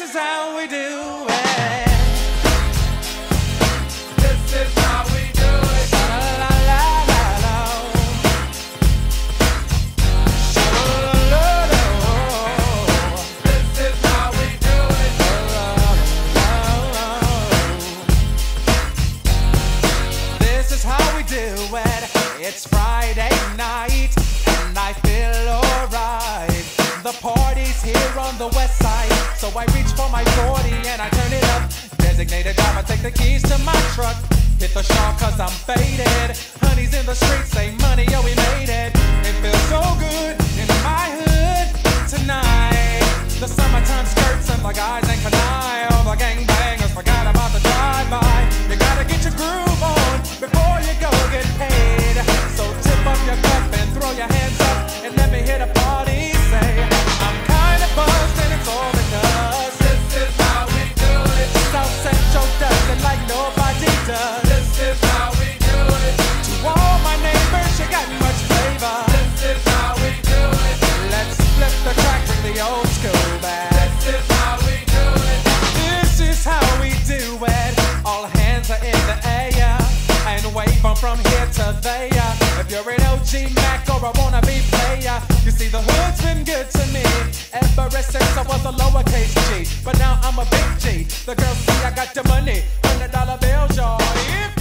is how we do it. This is how we do it. Sha-la-la-la-la. Sha-la-la-la-la. This is how we do it. This is how we do it. It's Friday night and I feel alright. The party's here on the west side, so I reach for my 40 and I turn it up. Designated driver, take the keys to my truck. Hit the shawl cause I'm faded. Honey's in the streets, say money, yo, we made it. It feels so good in my hood tonight. The summertime skirts and the guys ain't canine. All the gangbangers forgot about the drive-by. You gotta get your groove on before you go get paid. So tip up your cup and throw your hands up and let me hit a party. Say, I'm kinda buzzed and it's all because This is how we do it. South Central does it like nobody does. This is how we do it. To all my neighbors, you got much flavor. This is how we do it. Let's flip the track, bring the old school back. This is how we do it. This is how we do it. All hands are in the air and wave from here to there. If you're an OG Mac or a wannabe player, you see the hood's been good to me ever since I was a lowercase G. But now I'm a big G. The girls see I got the money, $100 bills, y'all. If